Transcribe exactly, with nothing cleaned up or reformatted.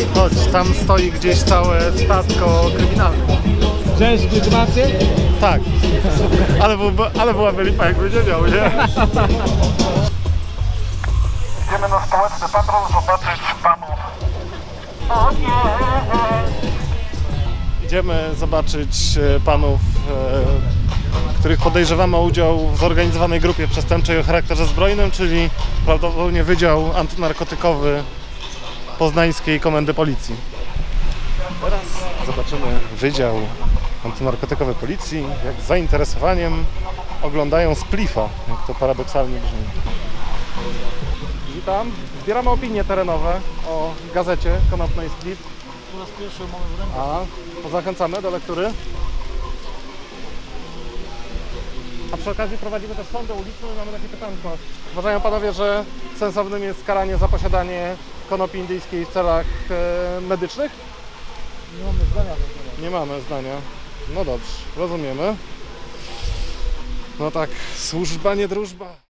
Chodź, tam stoi gdzieś całe statko kryminalne. Wziąłeś legitymację? Tak. Ale, byłby, ale byłaby lipa, jakby nie miał, nie? Idziemy na społeczny patrol zobaczyć panów. O nie! Idziemy zobaczyć e, panów, e, których podejrzewamy o udział w zorganizowanej grupie przestępczej o charakterze zbrojnym, czyli prawdopodobnie Wydział Antynarkotykowy Poznańskiej Komendy Policji. Teraz zobaczymy Wydział Antynarkotykowy Policji, jak z zainteresowaniem oglądają Splifa, jak to paradoksalnie brzmi. Witam, zbieramy opinie terenowe o gazecie Konopnej Splif. Po raz pierwszy mamy w ręku. A, to zachęcamy do lektury. A przy okazji prowadzimy też sądy uliczne i mamy takie pytanko. Uważają panowie, że sensownym jest karanie za posiadanie konopi indyjskiej w celach e, medycznych? Nie mamy zdania na ten temat. Nie mamy zdania. No dobrze, rozumiemy. No tak, służba, nie drużba.